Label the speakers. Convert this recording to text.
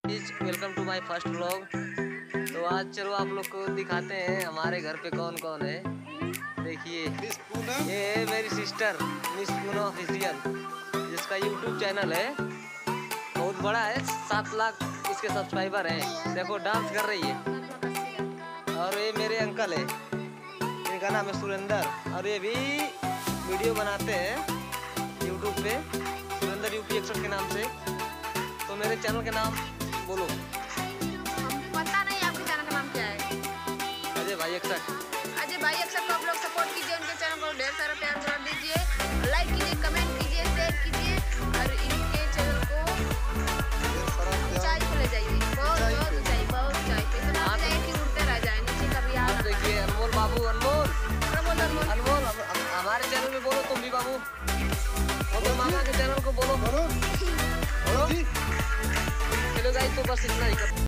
Speaker 1: Welcome to my first vlog. तो आज चलो आप लोग को दिखाते हैं हमारे घर पे कौन कौन है। देखिए ये है मेरी सिस्टर मिस पूना ऑफिशियल, जिसका यूट्यूब चैनल है, बहुत बड़ा है, 7 लाख इसके सब्सक्राइबर हैं। देखो डांस कर रही है। और ये मेरे अंकल है, इनका नाम है सुरेंद्र, और ये भी वीडियो बनाते हैं यूट्यूब पे, सुरेंद्र यूपी 61 के नाम से। तो मेरे चैनल के नाम बोलो।
Speaker 2: पता नहीं आपके चैनल का नाम क्या है?
Speaker 1: अजय भाई 61।
Speaker 2: अजय भाई 61 को आप लोग सपोर्ट कीजिए, उनके चैनल को ढेर सारा प्यार जरूर दीजिए, लाइक कीजिए, कमेंट कीजिए, शेयर कीजिए और इनके चैनल को ऊंचाई पे ले जाइए, बहुत ऊंचाई पे, इतना ऊंचाई कि उड़ते रह जाए नीचे कभी। आप
Speaker 1: देखिए अनमोल बाबू, अनमोल हमारे चैनल में बोलो तुम भी बाबू, तो मामा के चैनल को बोलो। चलो गाइस, तो बस इतना ही कर।